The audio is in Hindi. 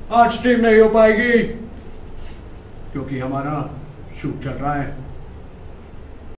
आज स्ट्रीम नहीं हो पाएगी क्योंकि हमारा शूट चल रहा है।